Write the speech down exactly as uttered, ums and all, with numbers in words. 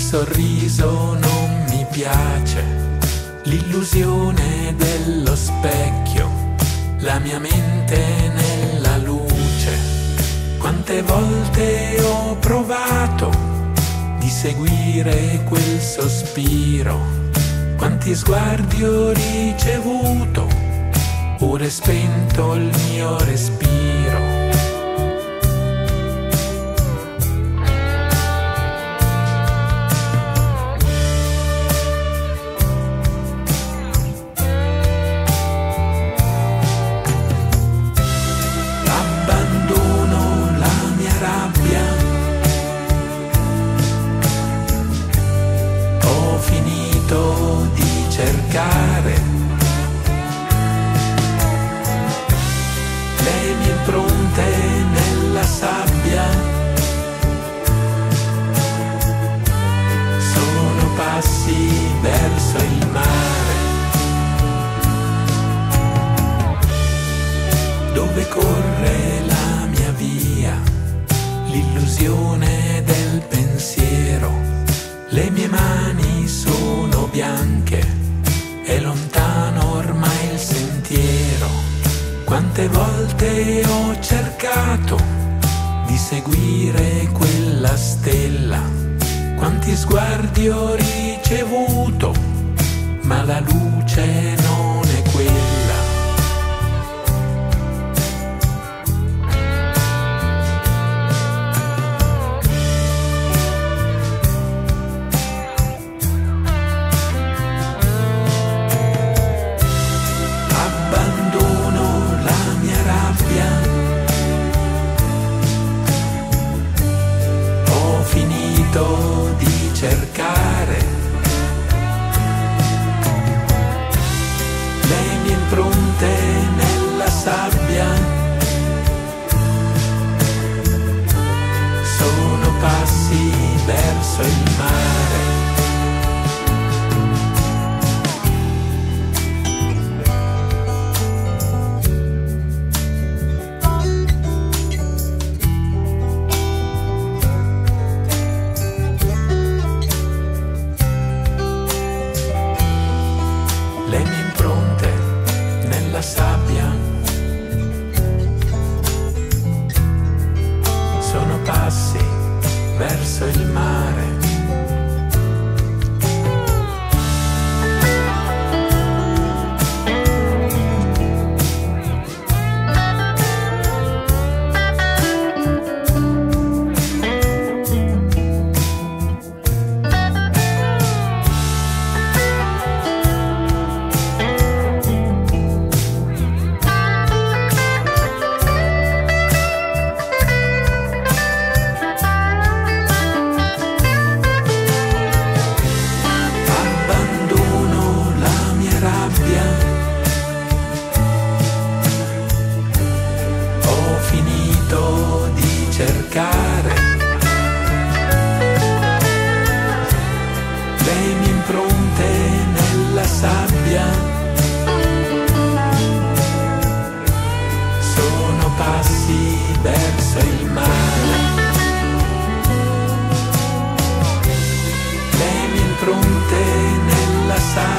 sorriso non mi piace, l'illusione dello specchio, la mia mente nella luce. Quante volte ho provato di seguire quel sospiro, quanti sguardi ho ricevuto, ora è spento il mio respiro. Cercare le mie impronte nella sabbia, sono passi verso il mare, dove corre la mia via, l'illusione del pensiero. Le mie mani sono bianche, è lontano ormai il sentiero. Quante volte ho cercato di seguire quella stella, quanti sguardi ho ricevuto, ma la luce non è quella. Di cercare le mie impronte nella sabbia, sono passi verso il mare. Le mie impronte nella sabbia sono passi verso il mare. Cercare le mie impronte nella sabbia, sono passi verso il mare. Le mie impronte nella sabbia